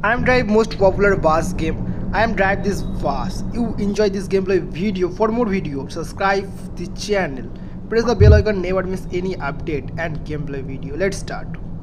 I am drive most popular bus game. I am drive this bus. You enjoy this gameplay video. For more video, subscribe the channel. Press the bell icon, never miss any update and gameplay video. Let's start.